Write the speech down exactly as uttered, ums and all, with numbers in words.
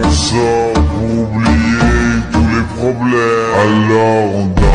sort pour oublier tous les problèmes. Alors on